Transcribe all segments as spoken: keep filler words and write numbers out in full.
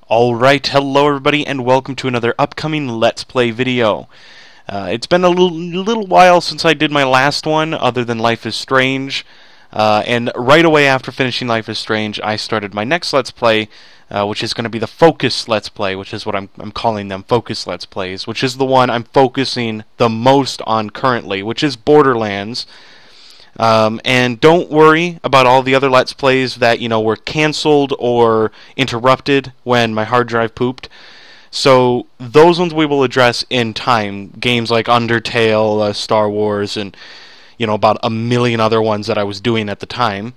Alright, hello everybody, and welcome to another upcoming Let's Play video. Uh, it's been a little, little while since I did my last one, other than Life is Strange. Uh, and right away after finishing Life is Strange, I started my next Let's Play, uh, which is going to be the Focus Let's Play, which is what I'm, I'm calling them, Focus Let's Plays, which is the one I'm focusing the most on currently, which is Borderlands. Um, and don't worry about all the other Let's Plays that, you know, were cancelled or interrupted when my hard drive pooped. So those ones we will address in time. Games like Undertale, uh, Star Wars, and, you know, about a million other ones that I was doing at the time.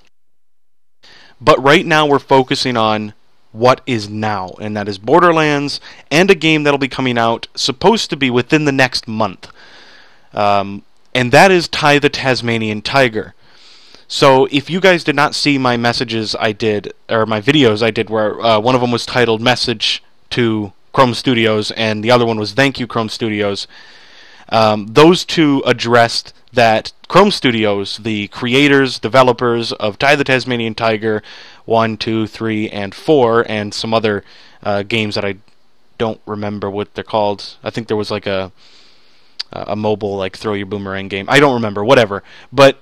But right now we're focusing on what is now, and that is Borderlands, and a game that'll be coming out, supposed to be within the next month. Um... And that is Ty the Tasmanian Tiger. So if you guys did not see my messages I did, or my videos I did, where uh, one of them was titled Message to Chrome Studios, and the other one was Thank You Chrome Studios, um, those two addressed that Chrome Studios, the creators, developers of Ty the Tasmanian Tiger one, two, three, and four, and some other uh, games that I don't remember what they're called. I think there was like a... a mobile, like, throw your boomerang game. I don't remember, whatever. But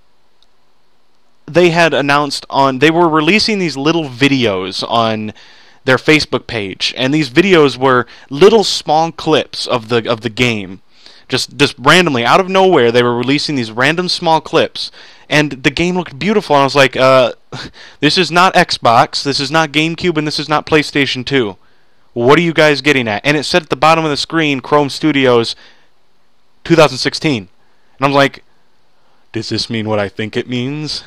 they had announced on... They were releasing these little videos on their Facebook page. And these videos were little small clips of the of the game. Just, just randomly, out of nowhere, they were releasing these random small clips. And the game looked beautiful. And I was like, uh, this is not Xbox, this is not GameCube, and this is not PlayStation two. What are you guys getting at? And it said at the bottom of the screen, Chrome Studios... twenty sixteen. And I'm like, does this mean what I think it means?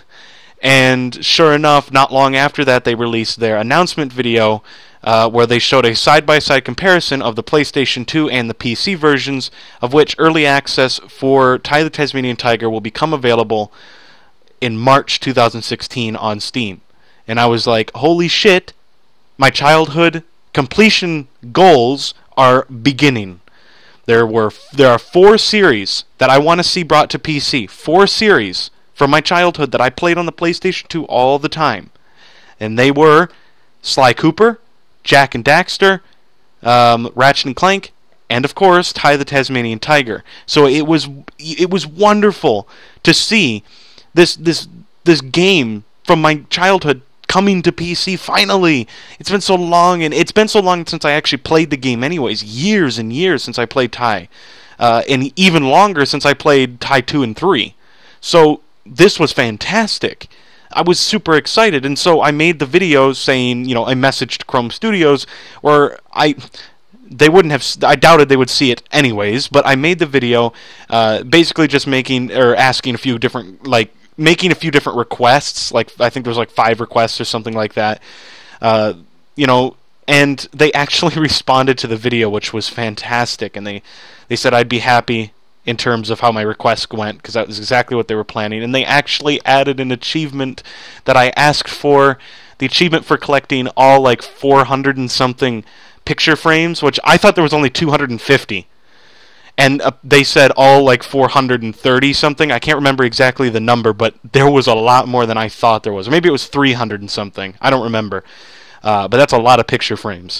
And sure enough, not long after that, they released their announcement video uh, where they showed a side-by-side comparison of the PlayStation two and the P C versions, of which early access for Ty the Tasmanian Tiger will become available in March two thousand sixteen on Steam. And I was like, holy shit, my childhood completion goals are beginning. There were there are four series that I want to see brought to P C. Four series from my childhood that I played on the PlayStation two all the time. And they were Sly Cooper, Jak and Daxter, um, Ratchet and Clank, and of course, Ty the Tasmanian Tiger. So it was it was wonderful to see this this this game from my childhood coming to P C finally. It's been so long, and it's been so long since I actually played the game anyways. Years and years since I played Ty. Uh, and even longer since I played Ty two and three. So this was fantastic. I was super excited, and so I made the video saying, you know, I messaged Chrome Studios, where I... They wouldn't have... I doubted they would see it anyways, but I made the video uh, basically just making, or asking a few different, like, making a few different requests, like I think there was like five requests or something like that, uh, you know, and they actually responded to the video, which was fantastic, and they, they said I'd be happy in terms of how my request went, because that was exactly what they were planning, and they actually added an achievement that I asked for, the achievement for collecting all like four hundred and something picture frames, which I thought there was only two hundred fifty. And uh, they said all like four hundred thirty something. I can't remember exactly the number, but there was a lot more than I thought there was. Or maybe it was three hundred and something. I don't remember. Uh, but that's a lot of picture frames.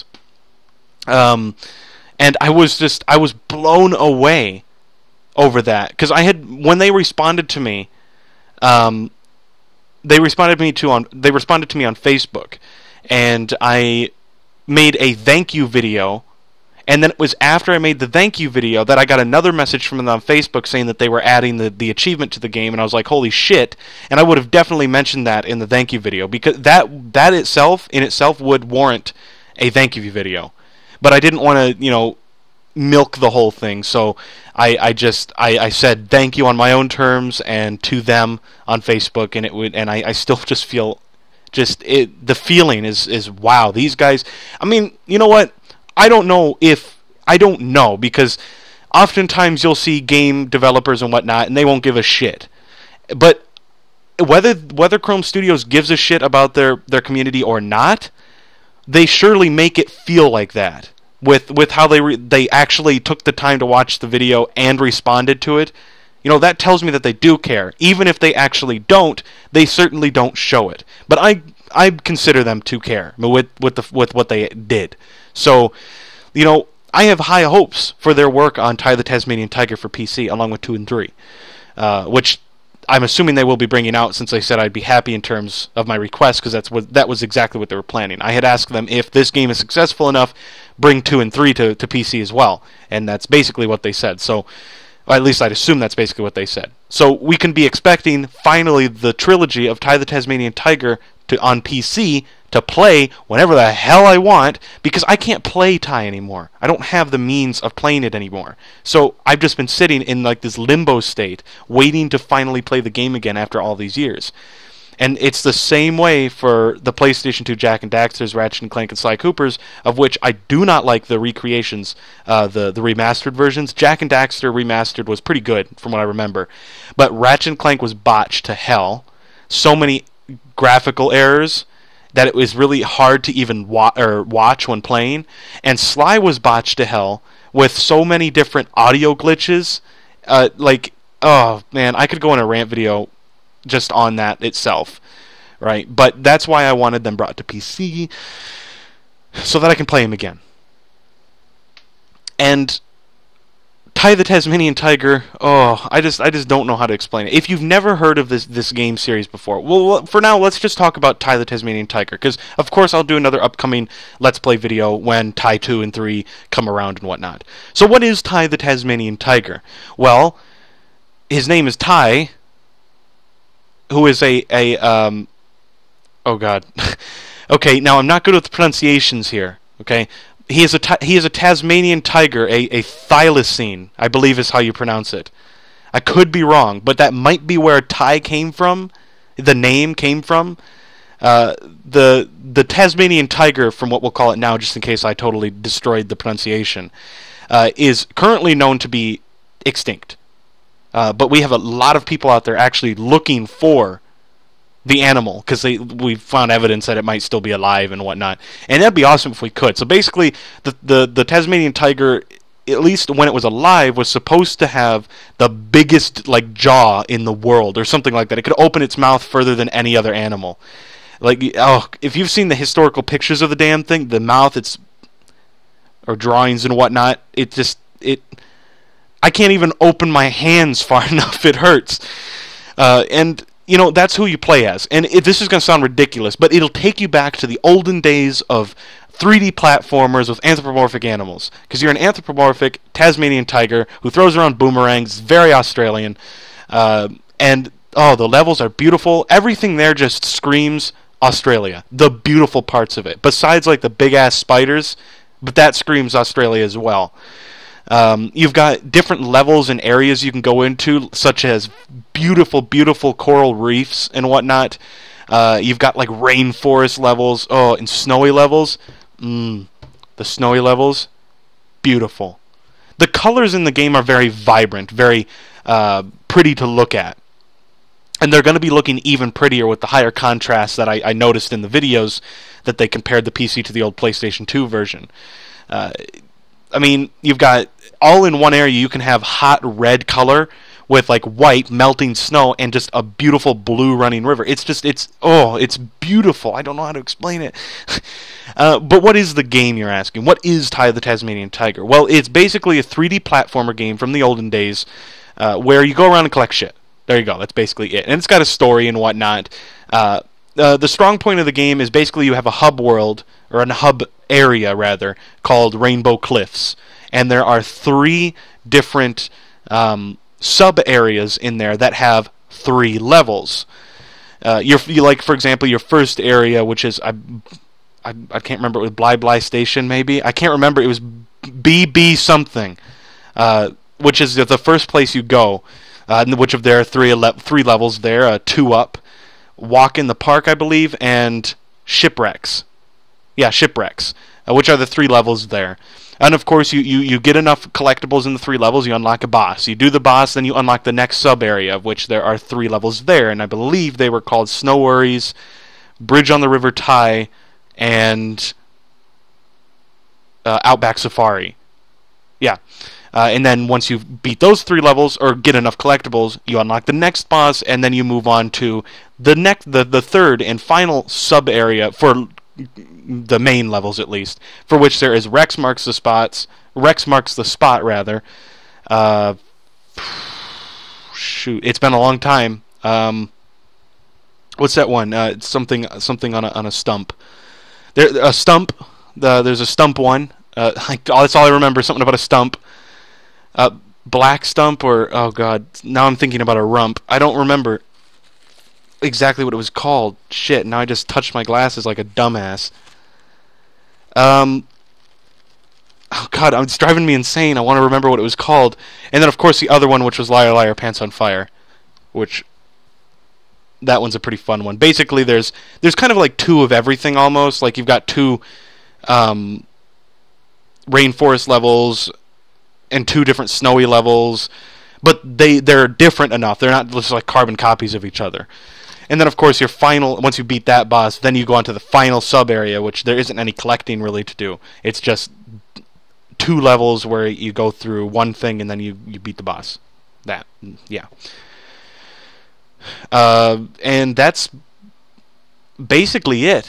Um, and I was just, I was blown away over that. Because I had, when they responded to me, um, they responded to me to on, they responded to me on Facebook. And I made a thank you video. And then it was after I made the thank you video that I got another message from them on Facebook saying that they were adding the, the achievement to the game, and I was like, holy shit. And I would have definitely mentioned that in the thank you video, because that that itself, in itself, would warrant a thank you video. But I didn't want to, you know, milk the whole thing, so I, I just, I, I said thank you on my own terms and to them on Facebook, and it would, and I, I still just feel, just, it, the feeling is, is, wow, these guys, I mean, you know what? I don't know if... I don't know, because oftentimes you'll see game developers and whatnot, and they won't give a shit. But whether whether Chrome Studios gives a shit about their, their community or not, they surely make it feel like that. With with how they re they actually took the time to watch the video and responded to it. You know, that tells me that they do care. Even if they actually don't, they certainly don't show it. But I... I consider them to care with with the with what they did. So, you know, I have high hopes for their work on Ty the Tasmanian Tiger for P C, along with two and three, uh, which I'm assuming they will be bringing out, since they said I'd be happy in terms of my request, because that's what that was exactly what they were planning. I had asked them, if this game is successful enough, bring two and three to, to P C as well, and that's basically what they said. So, or at least I'd assume that's basically what they said. So we can be expecting finally the trilogy of Ty the Tasmanian Tiger to on P C to play whenever the hell I want, because I can't play Ty anymore. I don't have the means of playing it anymore. So I've just been sitting in like this limbo state, waiting to finally play the game again after all these years. And it's the same way for the PlayStation two Jak and Daxter's, Ratchet and Clank and Sly Coopers, of which I do not like the recreations, uh, the, the remastered versions. Jak and Daxter remastered was pretty good, from what I remember. But Ratchet and Clank was botched to hell. So many graphical errors that it was really hard to even wa- or watch when playing. And Sly was botched to hell with so many different audio glitches. Uh, like, oh man, I could go in a rant video just on that itself, right? But that's why I wanted them brought to P C, so that I can play them again. And Ty the Tasmanian Tiger, oh, I just I just don't know how to explain it. If you've never heard of this this game series before, well, for now, let's just talk about Ty the Tasmanian Tiger, because of course I'll do another upcoming Let's Play video when Ty two and three come around and whatnot. So what is Ty the Tasmanian Tiger? Well, his name is Ty, who is a, a um, oh god. Okay, now I'm not good with the pronunciations here, okay? He is a ta- he is a Tasmanian tiger, a, a thylacine, I believe is how you pronounce it. I could be wrong, but that might be where Ty came from, the name came from. Uh, the the Tasmanian tiger, from what we'll call it now, just in case I totally destroyed the pronunciation, uh, is currently known to be extinct. Uh, but we have a lot of people out there actually looking for the animal, because they we found evidence that it might still be alive and whatnot, and that'd be awesome if we could. So basically, the the the Tasmanian tiger, at least when it was alive, was supposed to have the biggest like jaw in the world, or something like that. It could open its mouth further than any other animal. Like, oh, if you've seen the historical pictures of the damn thing, the mouth, it's or drawings and whatnot, it just it. I can't even open my hands far enough. It hurts, uh, and. You know, that's who you play as. And it, this is going to sound ridiculous, but it'll take you back to the olden days of three D platformers with anthropomorphic animals. Because you're an anthropomorphic Tasmanian tiger who throws around boomerangs, very Australian. Uh, and, oh, the levels are beautiful. Everything there just screams Australia. The beautiful parts of it. Besides, like, the big-ass spiders, but that screams Australia as well. Um, you've got different levels and areas you can go into, such as beautiful, beautiful coral reefs and whatnot. Uh, you've got like rainforest levels, oh, and snowy levels. Mm, the snowy levels, beautiful. The colors in the game are very vibrant, very uh, pretty to look at. And they're going to be looking even prettier with the higher contrast that I, I noticed in the videos that they compared the P C to the old PlayStation two version. Uh, I mean, you've got all in one area. You can have hot red color with like white melting snow and just a beautiful blue running river. It's just, it's, oh, it's beautiful. I don't know how to explain it. uh, but what is the game, you're asking? What is Ty the Tasmanian Tiger? Well, it's basically a three D platformer game from the olden days uh, where you go around and collect shit. There you go. That's basically it. And it's got a story and whatnot. Uh, uh, the strong point of the game is basically you have a hub world, or a hub area, rather, called Rainbow Cliffs. And there are three different um, sub-areas in there that have three levels. Uh, your, you like, for example, your first area, which is, I, I, I can't remember, it was Bly Bly Station, maybe? I can't remember. It was B B something, uh, which is the first place you go. Uh, which of there are three ele- three levels there, uh, two up, Walk in the Park, I believe, and Shipwrecks. Yeah, Shipwrecks, uh, which are the three levels there. And of course, you, you, you get enough collectibles in the three levels, you unlock a boss. You do the boss, then you unlock the next sub-area, of which there are three levels there, and I believe they were called Snow Worries, Bridge on the River Ty, and uh, Outback Safari. Yeah. Uh, and then once you beat those three levels or get enough collectibles, you unlock the next boss, and then you move on to the next, the, the third and final sub area for the main levels, at least, for which there is Rex marks the spots. Rex marks the spot rather. Uh, shoot, it's been a long time. Um, what's that one? Uh, it's something something on a on a stump. There a stump. The, there's a stump one. Uh, I, that's all I remember. Something about a stump. Uh, black stump or oh god. Now I'm thinking about a rump. I don't remember exactly what it was called. Shit. Now I just touched my glasses like a dumbass. Um. Oh god, it's driving me insane. I want to remember what it was called. And then of course the other one, which was Liar Liar Pants on Fire, which that one's a pretty fun one. Basically, there's there's kind of like two of everything almost. Like you've got two um, rainforest levels and two different snowy levels, but they they're different enough. They're not just like carbon copies of each other. And then of course your final, once you beat that boss, then you go on to the final sub area, which there isn't any collecting really to do. It's just two levels where you go through one thing and then you, you beat the boss. That, yeah. Uh, and that's basically it.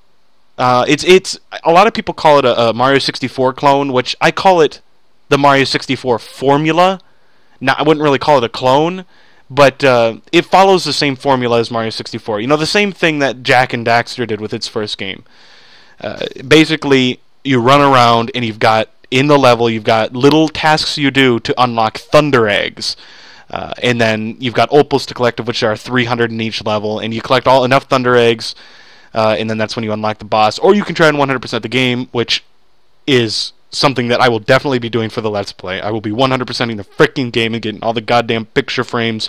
Uh, it's it's a lot of people call it a, a Mario sixty-four clone, which I call it the Mario sixty-four formula. Now, I wouldn't really call it a clone, but uh, it follows the same formula as Mario sixty-four. You know, the same thing that Jack and Daxter did with its first game. Uh, basically, you run around and you've got, in the level, you've got little tasks you do to unlock Thunder Eggs. Uh, and then you've got opals to collect, of which there are three hundred in each level, and you collect all enough Thunder Eggs, uh, and then that's when you unlock the boss. Or you can try and one hundred percent the game, which is something that I will definitely be doing for the Let's Play. I will be one hundred percenting the freaking game and getting all the goddamn picture frames.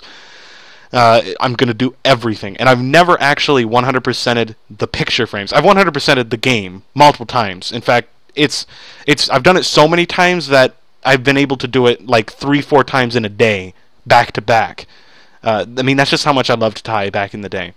Uh, I'm going to do everything. And I've never actually one hundred percented the picture frames. I've one hundred percented the game multiple times. In fact, it's it's I've done it so many times that I've been able to do it like three, four times in a day, back to back. Uh, I mean, that's just how much I loved Ty back in the day.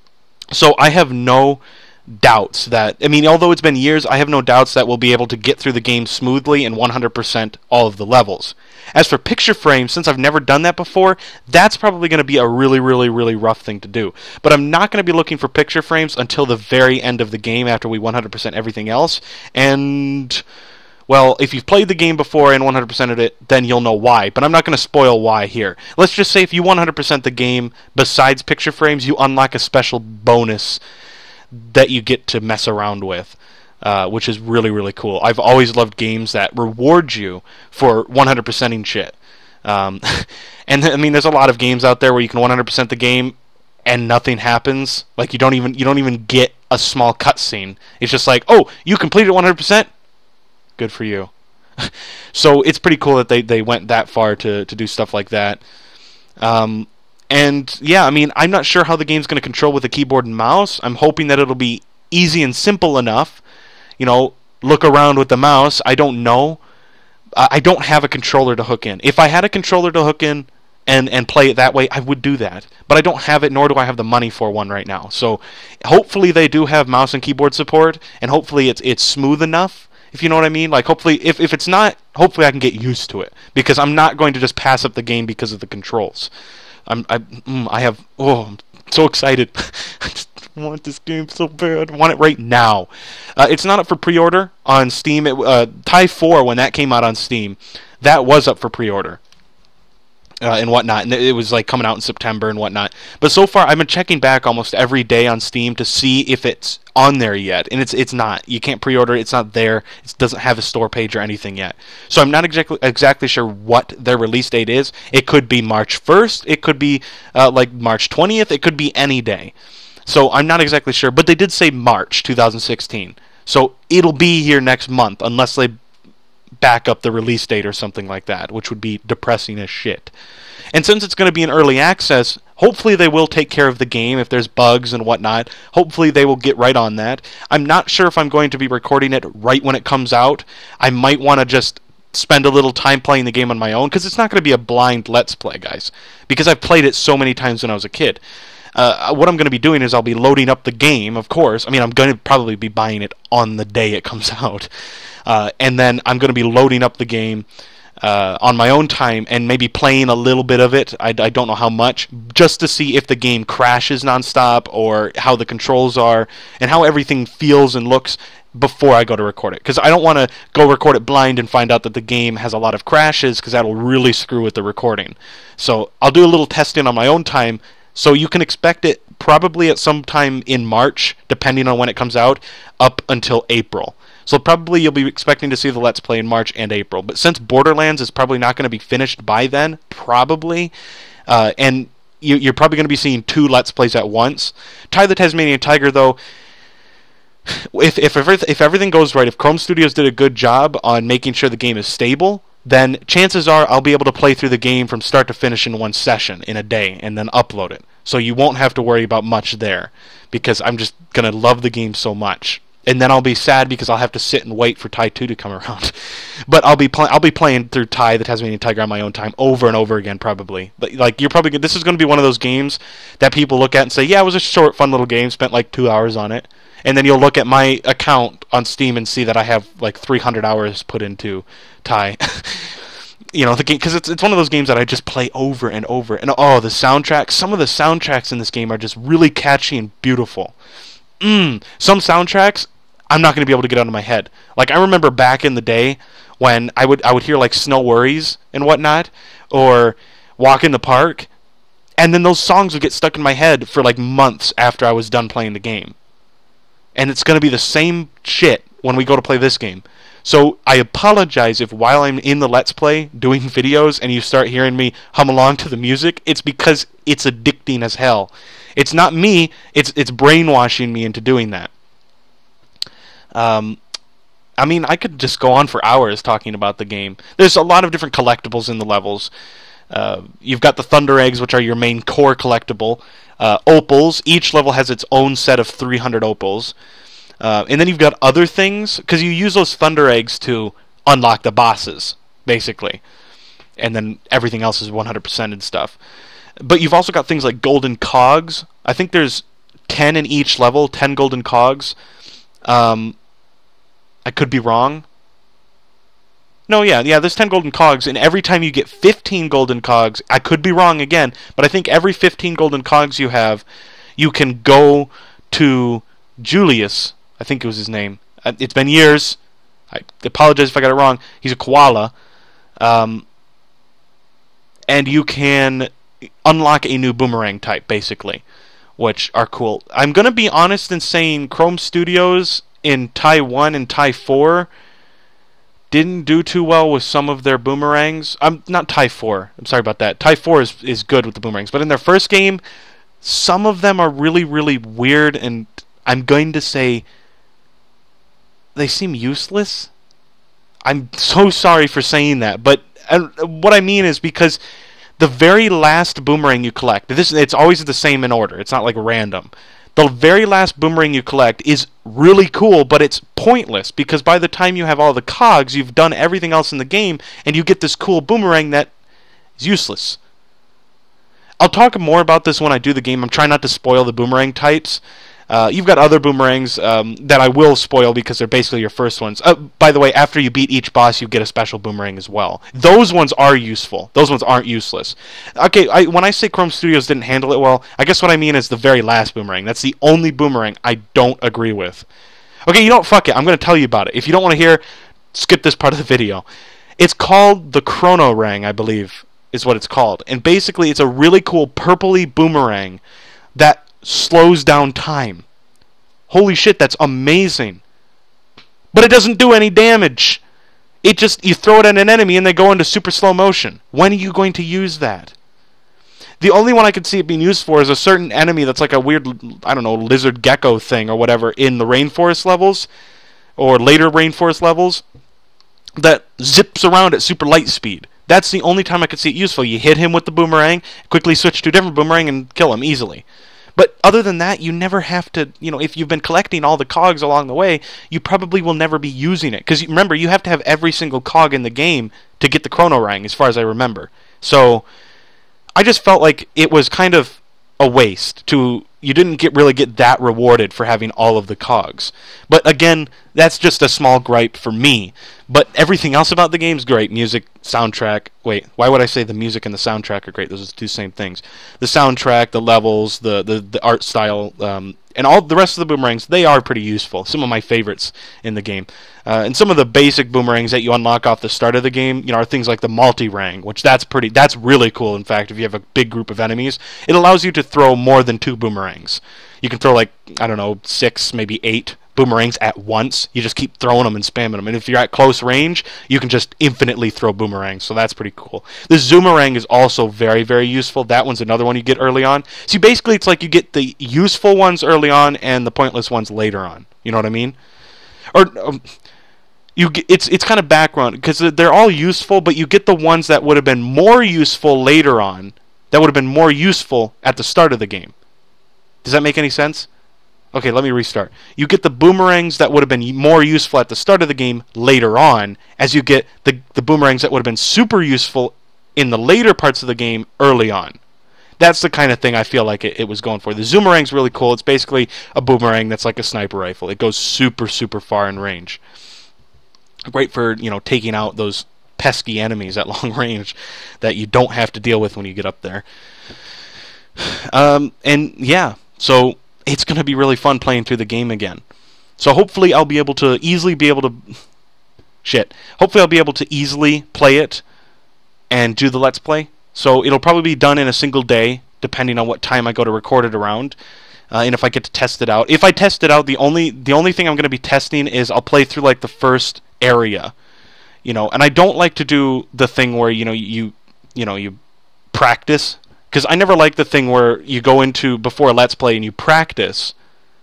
So I have no doubts that, I mean, although it's been years, I have no doubts that we'll be able to get through the game smoothly and one hundred percent all of the levels. As for picture frames, since I've never done that before, that's probably going to be a really, really, really rough thing to do. But I'm not going to be looking for picture frames until the very end of the game after we one hundred percent everything else. And, well, if you've played the game before and one hundred percented it, then you'll know why. But I'm not going to spoil why here. Let's just say if you one hundred percent the game, besides picture frames, you unlock a special bonus that you get to mess around with, uh, which is really, really cool. I've always loved games that reward you for one hundred percenting shit. Um, and, I mean, there's a lot of games out there where you can one hundred percent the game and nothing happens. Like, you don't even you don't even get a small cutscene. It's just like, oh, you completed one hundred percent? Good for you. So it's pretty cool that they, they went that far to, to do stuff like that. Um, and yeah, I mean, I'm not sure how the game's going to control with a keyboard and mouse. I'm hoping that it'll be easy and simple enough. You know, look around with the mouse. I don't know. I don't have a controller to hook in. If I had a controller to hook in and, and play it that way, I would do that. But I don't have it, nor do I have the money for one right now. So hopefully they do have mouse and keyboard support, and hopefully it's it's smooth enough. If you know what I mean, like hopefully, if, if it's not, hopefully I can get used to it, because I'm not going to just pass up the game because of the controls. I'm I mm, I have oh I'm so excited. I just want this game so bad. I want it right now. Uh, it's not up for pre-order on Steam. It, uh, Ty four, when that came out on Steam, that was up for pre-order. Uh, and whatnot, and it was like coming out in September and whatnot. But so far, I've been checking back almost every day on Steam to see if it's on there yet, and it's it's not. You can't pre-order it; it's not there. It doesn't have a store page or anything yet. So I'm not exactly exactly sure what their release date is. It could be March first. It could be uh, like March twentieth. It could be any day. So I'm not exactly sure. But they did say March twenty sixteen. So it'll be here next month, unless they back up the release date or something like that, which would be depressing as shit. And since it's going to be in early access, hopefully they will take care of the game if there's bugs and whatnot. Hopefully they will get right on that. I'm not sure if I'm going to be recording it right when it comes out. I might want to just spend a little time playing the game on my own, because it's not going to be a blind Let's Play, guys, because I've played it so many times when I was a kid. Uh, what I'm going to be doing is I'll be loading up the game, of course. I mean, I'm going to probably be buying it on the day it comes out. Uh, and then I'm going to be loading up the game, uh, on my own time and maybe playing a little bit of it. I, I don't know how much, just to see if the game crashes nonstop or how the controls are and how everything feels and looks before I go to record it. Because I don't want to go record it blind and find out that the game has a lot of crashes, because that'll really screw with the recording. So I'll do a little testing on my own time, so you can expect it probably at some time in March, depending on when it comes out, up until April. So probably you'll be expecting to see the Let's Play in March and April. But since Borderlands is probably not going to be finished by then, probably, uh, and you, you're probably going to be seeing two Let's Plays at once. Ty the Tasmanian Tiger, though, if if everything, if everything goes right, if Chrome Studios did a good job on making sure the game is stable, then chances are I'll be able to play through the game from start to finish in one session, in a day, and then upload it. So you won't have to worry about much there, because I'm just going to love the game so much. And then I'll be sad because I'll have to sit and wait for Ty two to come around. But I'll be pl- I'll be playing through Ty the Tasmanian Tiger on my own time over and over again, probably. But like you're probably this is going to be one of those games that people look at and say, "Yeah, it was a short, fun little game. Spent like two hours on it." And then you'll look at my account on Steam and see that I have like three hundred hours put into Ty. You know, the game, because it's it's one of those games that I just play over and over. And oh, the soundtrack! Some of the soundtracks in this game are just really catchy and beautiful. Mm, some soundtracks I'm not going to be able to get out of my head. Like I remember back in the day when I would I would hear like Snow Worries and whatnot, or Walk in the Park, and then those songs would get stuck in my head for like months after I was done playing the game. And it's going to be the same shit when we go to play this game. So I apologize if while I'm in the Let's Play doing videos and you start hearing me hum along to the music, it's because it's addicting as hell. It's not me, it's it's brainwashing me into doing that. Um, I mean, I could just go on for hours talking about the game. There's a lot of different collectibles in the levels. Uh, you've got the Thunder Eggs, which are your main core collectible. Uh, opals. Each level has its own set of three hundred opals. Uh, and then you've got other things, because you use those Thunder Eggs to unlock the bosses, basically. And then everything else is one hundred percent and stuff. But you've also got things like golden cogs. I think there's ten in each level, ten golden cogs. Um, I could be wrong. No, yeah, yeah, there's ten golden cogs, and every time you get fifteen golden cogs, I could be wrong again, but I think every fifteen golden cogs you have, you can go to Julius, I think it was his name. It's been years. I apologize if I got it wrong. He's a koala. Um, and you can unlock a new boomerang type, basically, which are cool. I'm going to be honest in saying Chrome Studios in Ty one and Ty four didn't do too well with some of their boomerangs. I'm not Ty four. I'm sorry about that. Ty four is is good with the boomerangs, but in their first game, some of them are really, really weird, and I'm going to say they seem useless. I'm so sorry for saying that, but uh, what I mean is because the very last boomerang you collect, this it's always the same in order. It's not like random. The very last boomerang you collect is really cool, but it's pointless because by the time you have all the cogs, you've done everything else in the game, and you get this cool boomerang that is useless. I'll talk more about this when I do the game. I'm trying not to spoil the boomerang types. Uh, you've got other boomerangs um, that I will spoil because they're basically your first ones. Uh, by the way, after you beat each boss, you get a special boomerang as well. Those ones are useful. Those ones aren't useless. Okay, I, when I say Chrome Studios didn't handle it well, I guess what I mean is the very last boomerang. That's the only boomerang I don't agree with. Okay, you know what? Fuck it. I'm going to tell you about it. If you don't want to hear, skip this part of the video. It's called the Chrono Rang, I believe, is what it's called. And basically, it's a really cool purpley boomerang that slows down time. Holy shit, that's amazing. But it doesn't do any damage. It just, you throw it at an enemy and they go into super slow motion. When are you going to use that? The only one I could see it being used for is a certain enemy that's like a weird, I don't know, lizard gecko thing or whatever in the rainforest levels, or later rainforest levels, that zips around at super light speed. That's the only time I could see it useful. You hit him with the boomerang, quickly switch to a different boomerang and kill him easily. But other than that, you never have to, you know, if you've been collecting all the cogs along the way, you probably will never be using it. Because remember, you have to have every single cog in the game to get the Chrono Rang, as far as I remember. So I just felt like it was kind of a waste to you didn't get really get that rewarded for having all of the cogs. But again, that's just a small gripe for me. But everything else about the game is great. Music, soundtrack. Wait, why would I say the music and the soundtrack are great? Those are the two same things. The soundtrack, the levels, the the, the art style, um, and all the rest of the boomerangs, they are pretty useful. Some of my favorites in the game. Uh, and some of the basic boomerangs that you unlock off the start of the game, you know, are things like the multi-rang, which that's pretty, that's really cool. In fact, if you have a big group of enemies, it allows you to throw more than two boomerangs. You can throw like, I don't know, six, maybe eight boomerangs at once. You just keep throwing them and spamming them. And if you're at close range, you can just infinitely throw boomerangs. So that's pretty cool. The zoomerang is also very, very useful. That one's another one you get early on. See, basically, it's like you get the useful ones early on and the pointless ones later on. You know what I mean? Or um, you get, it's it's kind of background because they're all useful, but you get the ones that would have been more useful later on. That would have been more useful at the start of the game. Does that make any sense? Okay, let me restart. You get the boomerangs that would have been more useful at the start of the game later on, as you get the, the boomerangs that would have been super useful in the later parts of the game early on. That's the kind of thing I feel like it, it was going for. The zoomerang's really cool. It's basically a boomerang that's like a sniper rifle. It goes super, super far in range. Great for, you know, taking out those pesky enemies at long range that you don't have to deal with when you get up there. Um, and, yeah, so it's going to be really fun playing through the game again. So hopefully I'll be able to easily be able to... Shit. Hopefully I'll be able to easily play it and do the Let's Play. So it'll probably be done in a single day, depending on what time I go to record it around. Uh, and if I get to test it out. If I test it out, the only the only thing I'm going to be testing is I'll play through like the first area. You know, and I don't like to do the thing where, you know, you you know, you practice. Because I never like the thing where you go into, before a Let's Play, and you practice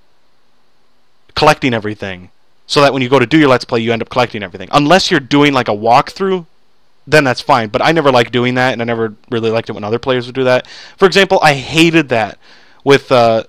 collecting everything, so that when you go to do your Let's Play, you end up collecting everything. Unless you're doing like a walkthrough, then that's fine. But I never like doing that, and I never really liked it when other players would do that. For example, I hated that with uh,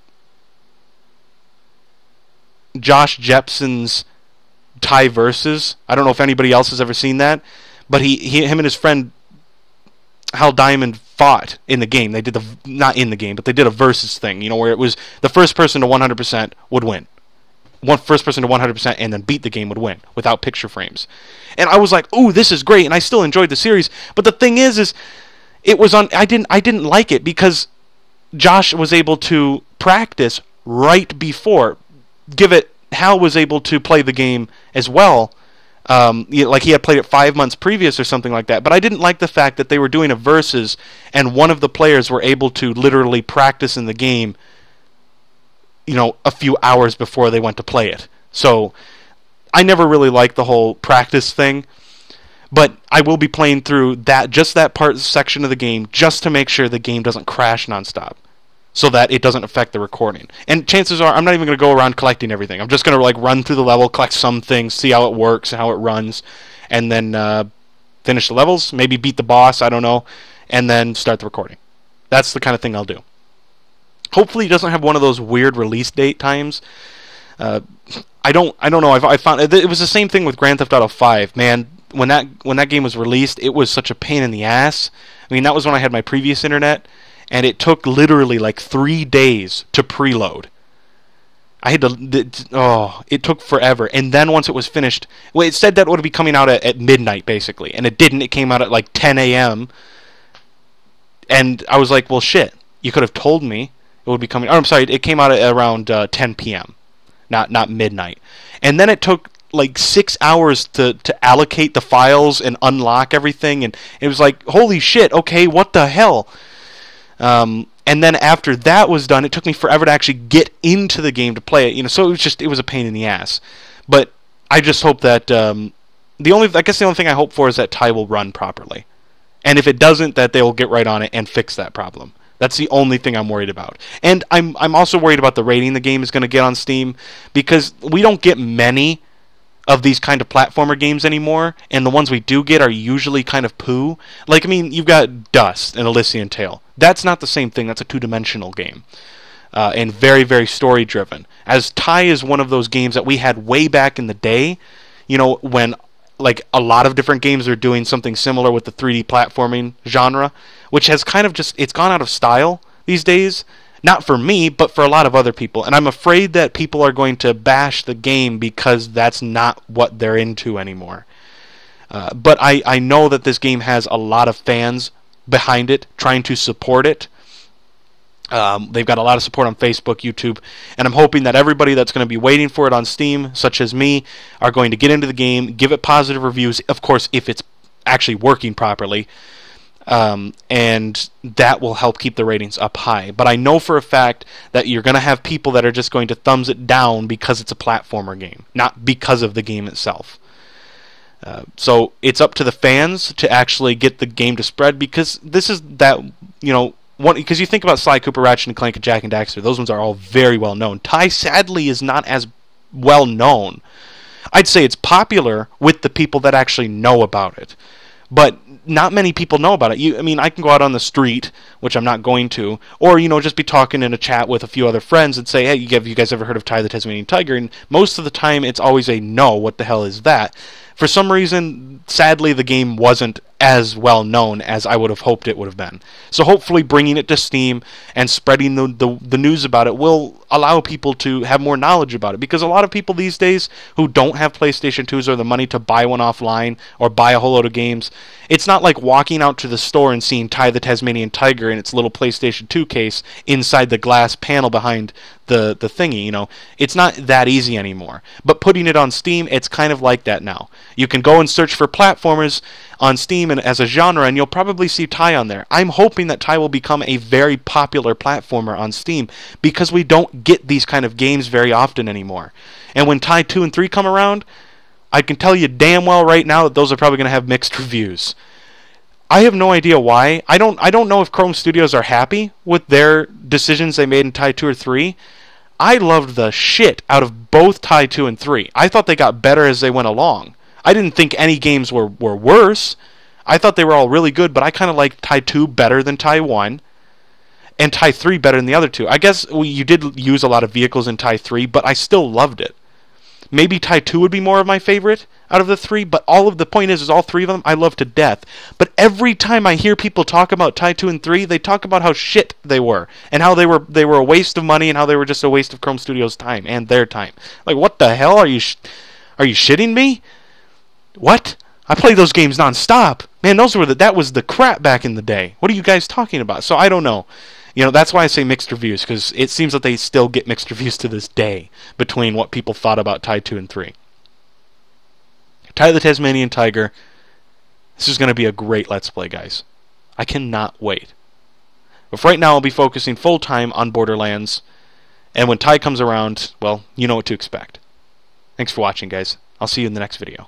Josh Jepson's Thai Versus. I don't know if anybody else has ever seen that, but he, he him and his friend Hal Diamond fought in the game. They did the, not in the game, but they did a versus thing, you know, where it was the first person to one hundred percent would win. One first person to one hundred percent and then beat the game would win without picture frames. And I was like, "Ooh, this is great." And I still enjoyed the series, but the thing is is it was on I didn't I didn't like it because Josh was able to practice right before. Give it Hal was able to play the game as well. Um, like he had played it five months previous or something like that. But I didn't like the fact that they were doing a versus and one of the players were able to literally practice in the game, you know, a few hours before they went to play it. So I never really liked the whole practice thing. But I will be playing through that just that part section of the game just to make sure the game doesn't crash nonstop, so that it doesn't affect the recording. And chances are, I'm not even going to go around collecting everything. I'm just going to like run through the level, collect some things, see how it works, how it runs, and then uh, finish the levels, maybe beat the boss, I don't know, and then start the recording. That's the kind of thing I'll do. Hopefully it doesn't have one of those weird release date times. Uh, I don't I don't know. I've, I found it was the same thing with Grand Theft Auto five. Man, when that when that game was released, it was such a pain in the ass. I mean, that was when I had my previous internet. And it took literally like three days to preload. I had to, oh, it took forever. And then once it was finished, well, it said that it would be coming out at, at midnight, basically. And it didn't. It came out at like ten a.m. And I was like, well, shit. You could have told me it would be coming. Oh, I'm sorry. It came out at around uh, ten p.m., not not midnight. And then it took like six hours to, to allocate the files and unlock everything. And it was like, holy shit, okay, what the hell? Um, and then after that was done, it took me forever to actually get into the game to play it. You know, so it was just it was a pain in the ass. But I just hope that um, the only I guess the only thing I hope for is that Ty will run properly, and if it doesn't, that they will get right on it and fix that problem. That's the only thing I'm worried about. And I'm I'm also worried about the rating the game is going to get on Steam, because we don't get many of these kind of platformer games anymore, and the ones we do get are usually kind of poo. Like, I mean, you've got Dust and Elysian Tale. That's not the same thing. That's a two-dimensional game. Uh, and very, very story-driven. As Ty is one of those games that we had way back in the day, you know, when like a lot of different games are doing something similar with the three D platforming genre, which has kind of just, it's gone out of style these days. Not for me, but for a lot of other people. And I'm afraid that people are going to bash the game because that's not what they're into anymore. Uh, but I, I know that this game has a lot of fans behind it, trying to support it. Um, they've got a lot of support on Facebook, YouTube, and I'm hoping that everybody that's going to be waiting for it on Steam, such as me, are going to get into the game, give it positive reviews, of course, if it's actually working properly. Um, and that will help keep the ratings up high. But I know for a fact that you're going to have people that are just going to thumbs it down because it's a platformer game, not because of the game itself. Uh, so it's up to the fans to actually get the game to spread, because this is that, you know, one, because you think about Sly Cooper, Ratchet and Clank, and Jak and Daxter, those ones are all very well known. Ty, sadly, is not as well known. I'd say it's popular with the people that actually know about it, but not many people know about it. You, I mean, I can go out on the street, which I'm not going to, or, you know, just be talking in a chat with a few other friends and say, hey, have you guys ever heard of Ty the Tasmanian Tiger? And most of the time, it's always a no, what the hell is that? For some reason, sadly, the game wasn't as well known as I would have hoped it would have been. So hopefully bringing it to Steam and spreading the, the, the news about it will allow people to have more knowledge about it. Because a lot of people these days who don't have PlayStation twos or the money to buy one offline or buy a whole load of games, it's not like walking out to the store and seeing Ty the Tasmanian Tiger in its little PlayStation two case inside the glass panel behind the, the thingy, you know. It's not that easy anymore. But putting it on Steam, it's kind of like that now. You can go and search for platformers on Steam and as a genre, and you'll probably see Ty on there. I'm hoping that Ty will become a very popular platformer on Steam, because we don't get these kind of games very often anymore. And when Ty two and three come around, I can tell you damn well right now that those are probably going to have mixed reviews. I have no idea why. I don't I don't know if Chrome Studios are happy with their decisions they made in Ty two or three. I loved the shit out of both Ty two and three. I thought they got better as they went along. I didn't think any games were, were worse. I thought they were all really good, but I kind of liked Ty two better than Ty one, and Ty three better than the other two. I guess we, you did use a lot of vehicles in Ty three, but I still loved it. Maybe Ty two would be more of my favorite out of the three, but all of the point is, is all three of them I love to death. But every time I hear people talk about Ty two and three, they talk about how shit they were, and how they were they were a waste of money, and how they were just a waste of Chrome Studios' time and their time. Like, what the hell? Are you sh- are you shitting me? What? I played those games non-stop. Man, those were the, that was the crap back in the day. What are you guys talking about? So I don't know. You know, that's why I say mixed reviews, because it seems that they still get mixed reviews to this day between what people thought about Ty two and three. Ty the Tasmanian Tiger. This is going to be a great Let's Play, guys. I cannot wait. But for right now, I'll be focusing full-time on Borderlands. And when Ty comes around, well, you know what to expect. Thanks for watching, guys. I'll see you in the next video.